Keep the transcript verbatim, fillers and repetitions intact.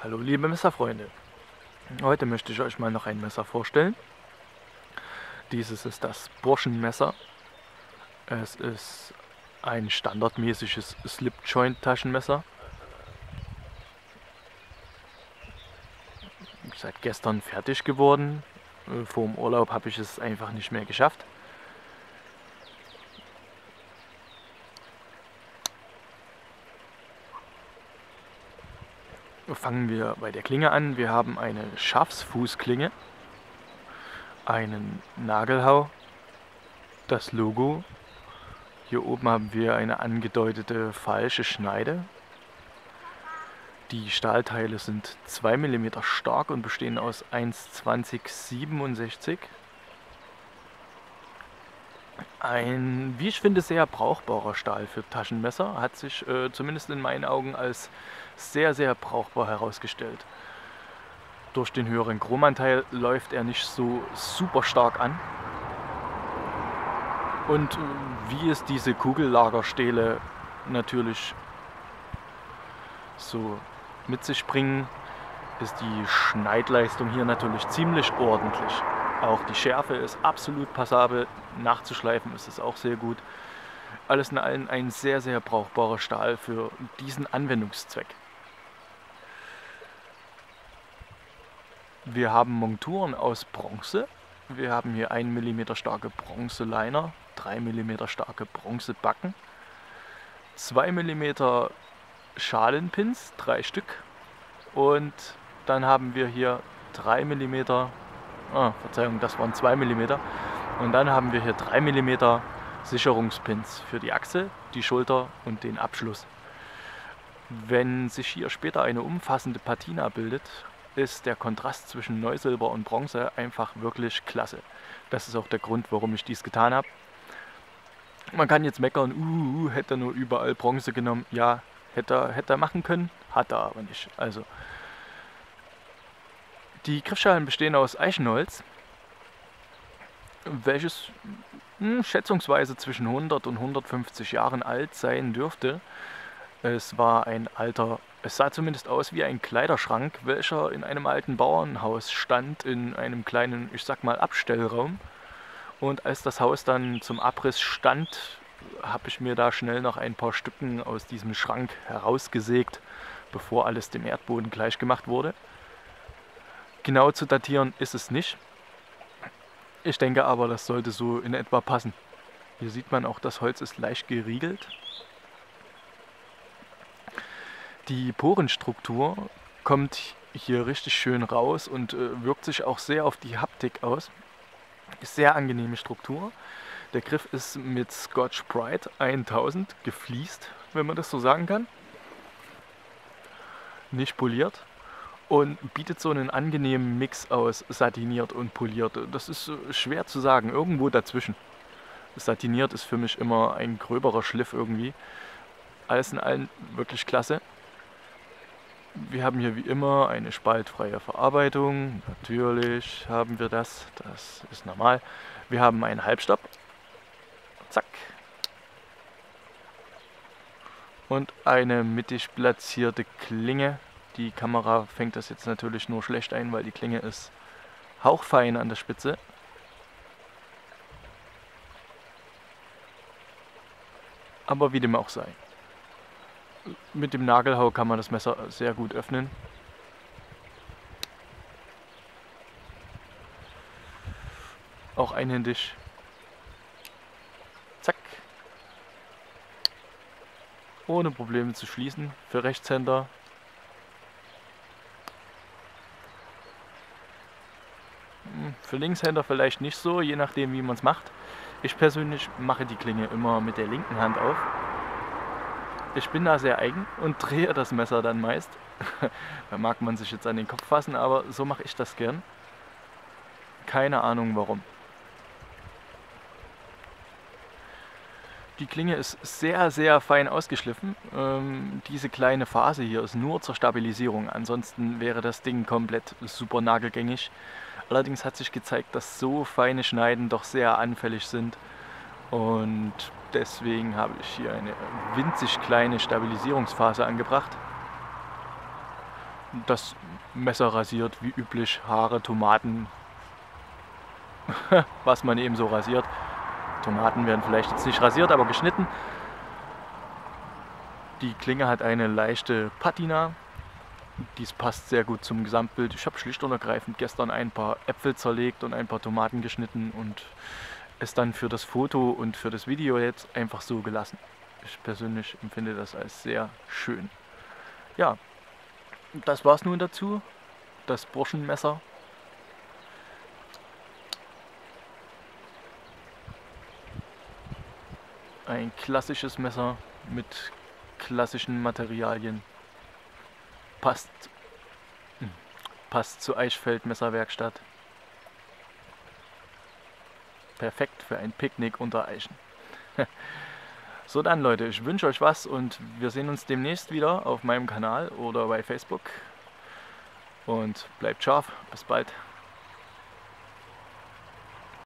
Hallo liebe Messerfreunde, heute möchte ich euch mal noch ein Messer vorstellen. Dieses ist das Burschenmesser. Es ist ein standardmäßiges Slip-Joint-Taschenmesser. Seit gestern fertig geworden. Vor dem Urlaub habe ich es einfach nicht mehr geschafft. Fangen wir bei der Klinge an. Wir haben eine Schafsfußklinge, einen Nagelhau, das Logo. Hier oben haben wir eine angedeutete falsche Schneide. Die Stahlteile sind zwei Millimeter stark und bestehen aus eins zwanzig siebenundsechzig. Ein, wie ich finde, sehr brauchbarer Stahl für Taschenmesser. Hat sich äh, zumindest in meinen Augen als sehr, sehr brauchbar herausgestellt. Durch den höheren Chromanteil läuft er nicht so super stark an. Und äh, wie es diese Kugellagerstähle natürlich so mit sich bringen, ist die Schneidleistung hier natürlich ziemlich ordentlich. Auch die Schärfe ist absolut passabel, nachzuschleifen ist es auch sehr gut. Alles in allem ein sehr, sehr brauchbarer Stahl für diesen Anwendungszweck. Wir haben Monturen aus Bronze. Wir haben hier ein Millimeter starke Bronzeliner, drei Millimeter starke Bronzebacken, zwei Millimeter Schalenpins, drei Stück, und dann haben wir hier drei Millimeter, ah, Verzeihung, das waren zwei Millimeter, und dann haben wir hier drei Millimeter Sicherungspins für die Achse, die Schulter und den Abschluss. Wenn sich hier später eine umfassende Patina bildet, ist der Kontrast zwischen Neusilber und Bronze einfach wirklich klasse. Das ist auch der Grund, warum ich dies getan habe. Man kann jetzt meckern, uh, hätte er nur überall Bronze genommen. Ja, hätte er, hätte er machen können, hat er aber nicht. Also, die Griffschalen bestehen aus Eichenholz, welches mh, schätzungsweise zwischen hundert und hundertfünfzig Jahren alt sein dürfte. Es war ein alter, es sah zumindest aus wie ein Kleiderschrank, welcher in einem alten Bauernhaus stand, in einem kleinen, ich sag mal, Abstellraum. Und als das Haus dann zum Abriss stand, habe ich mir da schnell noch ein paar Stücken aus diesem Schrank herausgesägt, bevor alles dem Erdboden gleich gemacht wurde. Genau zu datieren ist es nicht. Ich denke aber, das sollte so in etwa passen. Hier sieht man auch, das Holz ist leicht geriegelt. Die Porenstruktur kommt hier richtig schön raus und äh, wirkt sich auch sehr auf die Haptik aus. Ist sehr angenehme Struktur. Der Griff ist mit Scotch-Brite tausend gefliest, wenn man das so sagen kann. Nicht poliert. Und bietet so einen angenehmen Mix aus satiniert und poliert. Das ist schwer zu sagen, irgendwo dazwischen. Satiniert ist für mich immer ein gröberer Schliff irgendwie. Alles in allem wirklich klasse. Wir haben hier wie immer eine spaltfreie Verarbeitung. Natürlich haben wir das, das ist normal. Wir haben einen Halbstab. Zack. Und eine mittig platzierte Klinge. Die Kamera fängt das jetzt natürlich nur schlecht ein, weil die Klinge ist hauchfein an der Spitze. Aber wie dem auch sei. Mit dem Nagelhau kann man das Messer sehr gut öffnen. Auch einhändig. Zack. Ohne Probleme zu schließen für Rechtshänder. Für Linkshänder vielleicht nicht so, je nachdem wie man es macht. Ich persönlich mache die Klinge immer mit der linken Hand auf. Ich bin da sehr eigen und drehe das Messer dann meist. Da mag man sich jetzt an den Kopf fassen, aber so mache ich das gern. Keine Ahnung warum. Die Klinge ist sehr, sehr fein ausgeschliffen. Ähm, diese kleine Phase hier ist nur zur Stabilisierung. Ansonsten wäre das Ding komplett super nagelgängig. Allerdings hat sich gezeigt, dass so feine Schneiden doch sehr anfällig sind. Und deswegen habe ich hier eine winzig kleine Stabilisierungsphase angebracht. das Messer rasiert wie üblich Haare, Tomaten, was man eben so rasiert. Tomaten werden vielleicht jetzt nicht rasiert, aber geschnitten. Die Klinge hat eine leichte Patina. Dies passt sehr gut zum Gesamtbild. Ich habe schlicht und ergreifend gestern ein paar Äpfel zerlegt und ein paar Tomaten geschnitten und es dann für das Foto und für das Video jetzt einfach so gelassen. Ich persönlich empfinde das als sehr schön. Ja, das war's nun dazu. Das Burschenmesser. Ein klassisches Messer mit klassischen Materialien. Passt, passt zur Eichfeld Messerwerkstatt. Perfekt für ein Picknick unter Eichen. So dann Leute, ich wünsche euch was und wir sehen uns demnächst wieder auf meinem Kanal oder bei Facebook. Und bleibt scharf, bis bald.